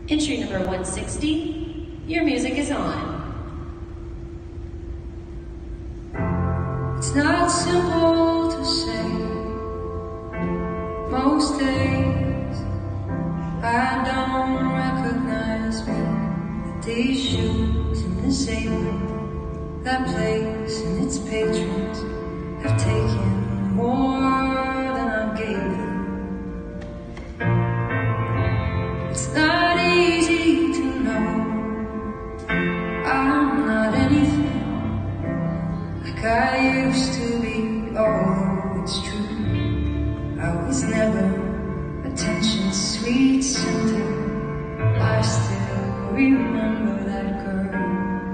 Entry number 160, your music is on. It's not simple to say. Most days I don't recognize me. These shoes and this apron, that place and its patrons have taken more than I gave them. It's not easy to know I'm not anything like I used to be, although it's true I was never attention's sweet center. I still remember that girl.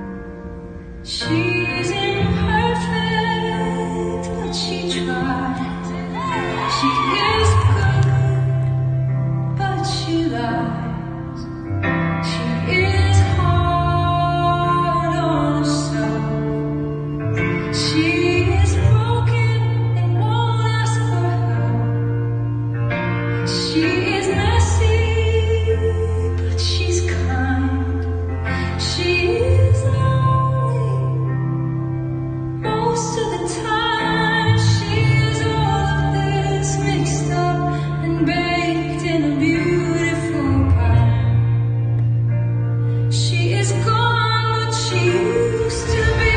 She's imperfect, but she tries. She is good, but she lies. She is hard on herself. She is broken and won't ask for help. She is messy, but she's kind. She is lonely most of the time. She is all of this mixed up and baked in a beautiful pie. She is gone, but she used to be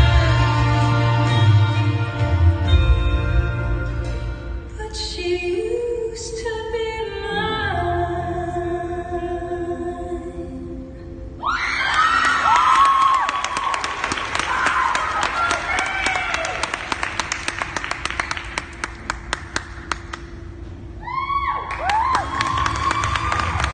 but she